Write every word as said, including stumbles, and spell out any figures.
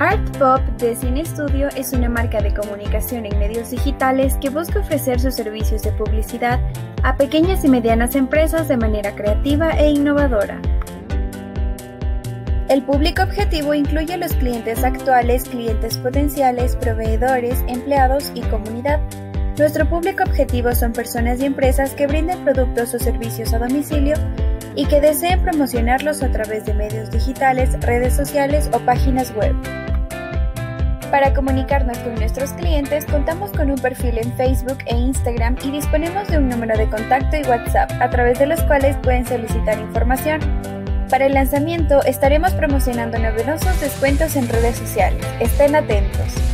ArtPop de Cine Studio es una marca de comunicación en medios digitales que busca ofrecer sus servicios de publicidad a pequeñas y medianas empresas de manera creativa e innovadora. El público objetivo incluye a los clientes actuales, clientes potenciales, proveedores, empleados y comunidad. Nuestro público objetivo son personas y empresas que brinden productos o servicios a domicilio y que deseen promocionarlos a través de medios digitales, redes sociales o páginas web. Para comunicarnos con nuestros clientes, contamos con un perfil en Facebook e Instagram y disponemos de un número de contacto y WhatsApp, a través de los cuales pueden solicitar información. Para el lanzamiento, estaremos promocionando novedosos descuentos en redes sociales. Estén atentos.